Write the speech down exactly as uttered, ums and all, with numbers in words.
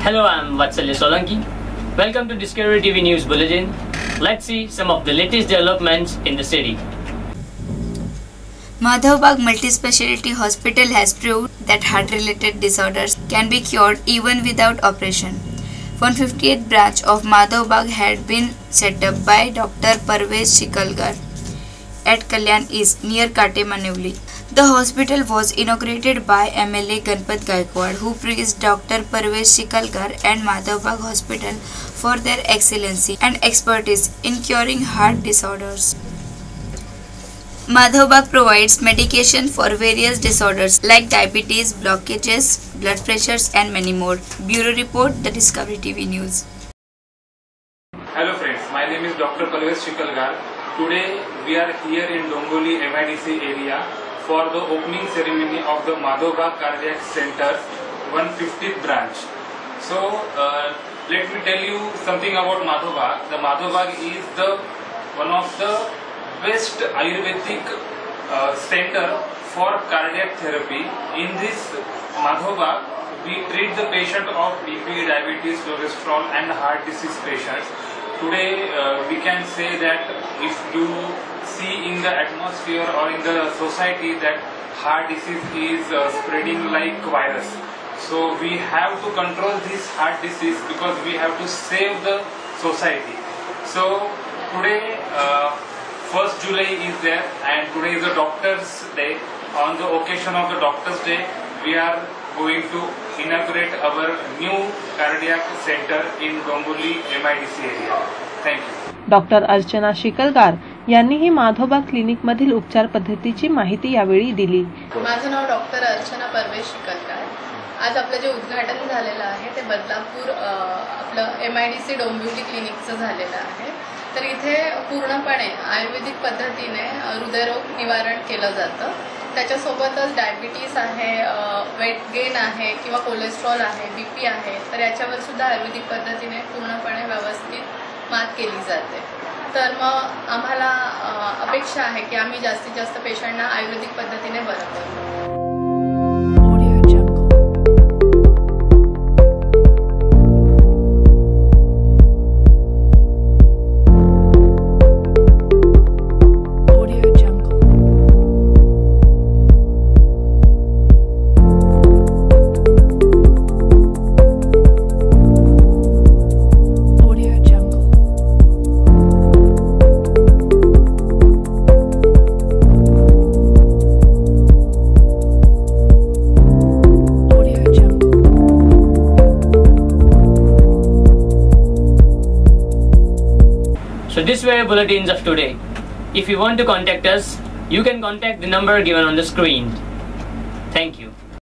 Hello, I'm Vatsalya Solanki. Welcome to Discovery T V News Bulletin. Let's see some of the latest developments in the city. Madhavbagh Multispeciality Hospital has proved that heart-related disorders can be cured even without operation. one hundred fiftieth branch of Madhavbagh had been set up by Doctor Parvez Shikalgar at Kalyan East near Katemanivli. The hospital was inaugurated by M L A Ganpat Gaikwad, who praised Doctor Parvez Shikalgar and Madhavbagh Hospital for their excellency and expertise in curing heart disorders. Madhavbagh provides medication for various disorders like diabetes, blockages, blood pressures and many more. Bureau Report, The Discovery T V News. Hello friends, my name is Doctor Parvez Shikalgar. Today we are here in Dongoli M I D C area for the opening ceremony of the Madhavbagh Cardiac Center's one hundred fiftieth branch. So uh, let me tell you something about Madhavbagh. The Madhavbagh is the one of the best Ayurvedic uh, center for cardiac therapy. In this Madhavbagh, we treat the patient of B P, diabetes, cholesterol and heart disease patients. Today uh, we can say that if you see in the atmosphere or in the society that heart disease is uh, spreading like virus. So we have to control this heart disease because we have to save the society. So today uh, first July is there and today is the Doctor's Day. On the occasion of the Doctor's Day, we are going to inaugurate our new cardiac center in Dongoli M I D C area. Thank you. Doctor Archana Shikalgar यांनीही Madhavbaug clinic मधील उपचार पद्धतीची माहिती यावेळी दिली. माझं नाव doctor अर्चना परवेश शिकलगार. आज आपलं जे उद्घाटन झालेलं आहे ते बदलापूर आपलं M I D C Dombivli क्लिनिकचं झालेलं आहे. तर इथे पूर्णपणे आयुर्वेदिक पद्धतीने हृदयरोग निवारण केलं जातं. त्याच्यासोबतच डायबिटीस आहे, वेट गेन आहे किंवा कोलेस्ट्रॉल आहे, बी पी आहे, तर याच्यावर सुद्धा आयुर्वेदिक पद्धतीने पूर्णपणे व्यवस्थित मात केली जाते. तर मग आम्हाला अपेक्षा आहे की आम्ही जास्तीत जास्त पेशंटना आयुर्वेदिक पद्धतीने बरं करू. So these were bulletins of today. If you want to contact us, you can contact the number given on the screen. Thank you.